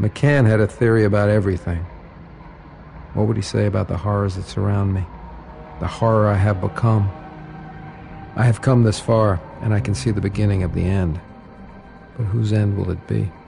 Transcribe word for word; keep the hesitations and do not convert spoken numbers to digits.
McCann had a theory about everything. What would he say about the horrors that surround me? The horror I have become? I have come this far, and I can see the beginning of the end. But whose end will it be?